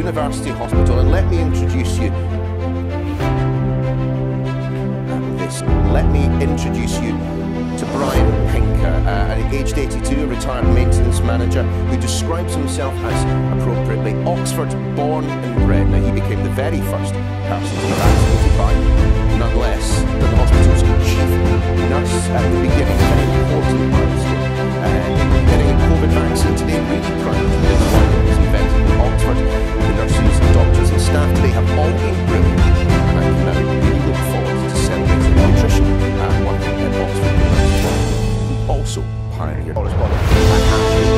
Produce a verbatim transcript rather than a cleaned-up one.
University Hospital, and let me introduce you. This. Let me introduce you to Brian Pinker, uh, at aged eighty-two, a retired maintenance manager who describes himself as appropriately Oxford born and bred. Now, he became the very first person to be vaccinated by none less than the hospital's chief nurse at the beginning. Very important milestone. Uh, in getting a COVID vaccine today, really proud to be the one that was invented in Oxford. The nurses, doctors and staff today have all been brilliant, and I can now really look forward to celebrating nutrition and working at Oxford. Also pioneered.